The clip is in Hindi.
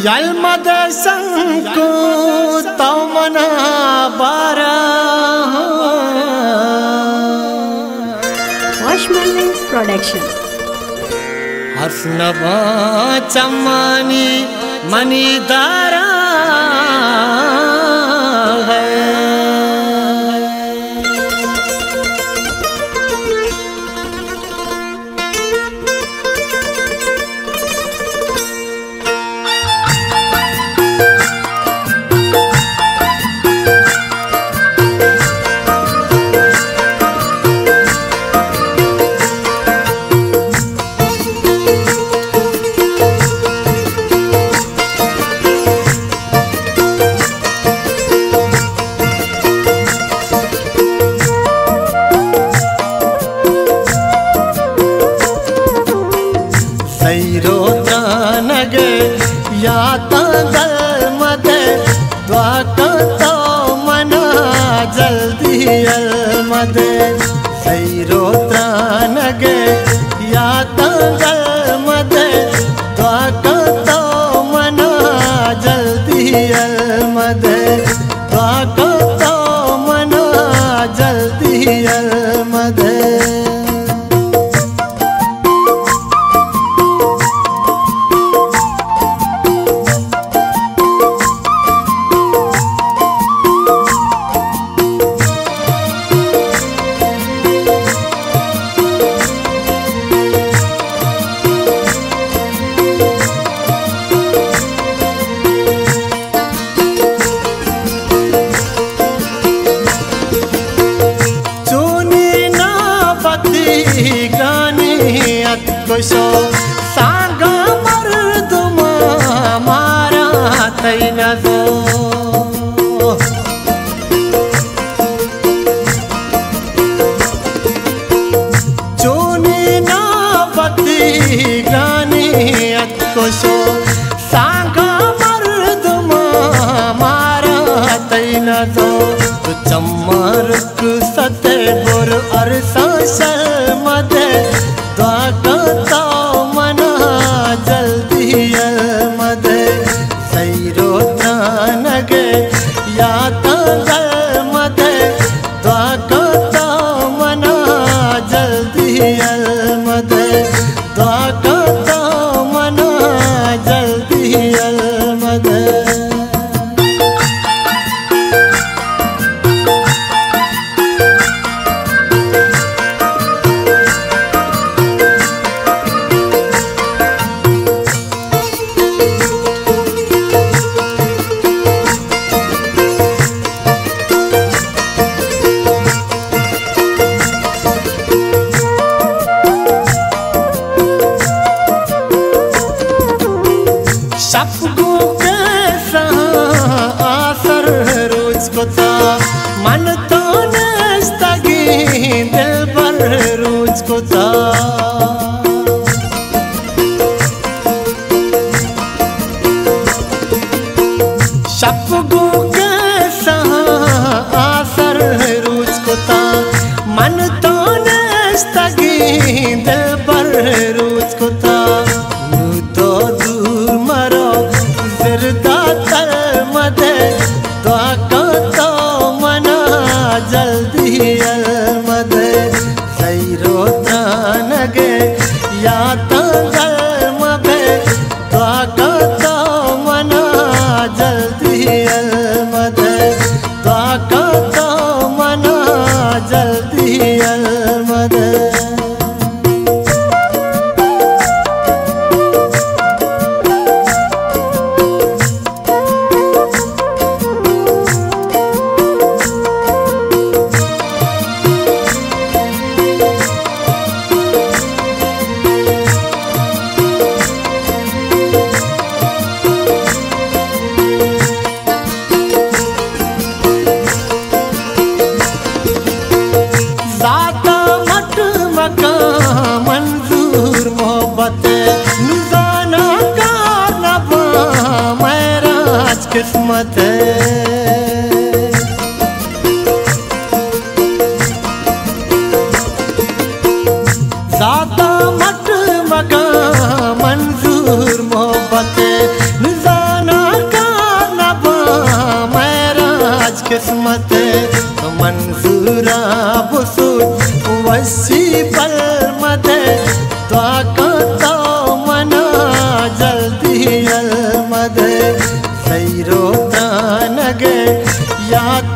यलमद संको तमना बारा Washman Production हसनबा चम्मानी मनीदारा या तंगल मदे द्वाका तो मना जल्दी अलमदे सैरो त्रानगे या तंगल मदे द्वाका तो मना जल्दी अलमदे द्वाका तो मना जल्दी अलमदे कोसो सांगा मर्दुमा मारा तैना दो चोनी ना पति गानी कोसो सांगा मर्दुमा मारा तैना दो तो चमरक सते बोर अरसा शर्मदे द्वाका तो मना जल्दी अलमदे सैरो त्रानगे या तंगल मदे द्वाका तो मना जल्दी अलमदे द्वाका तो मना जल्दी अलमदे सबको कैसा आसर रोज को था मन तो नस्तगी दिल पर रोज को था सबको कैसा आसर रोज को था मन तो नस्तगी दिल पर रोज को था तो दूर मरो दातर मदे द्वाका तो मना जल्दी अलमदे सैरो त्रानगे या तंगल मदे द्वाका तो मना जल्दी अलमदे द्वाका तो मना जल्दी अलमदे मंजूर मोहब्बत निजाना कारनामा मेरा किस्मत ज़ाता मट मका मंजूर मोहब्बत निजाना पल मद त्वाका मना जल्दी अलमद सैरो तानगे याद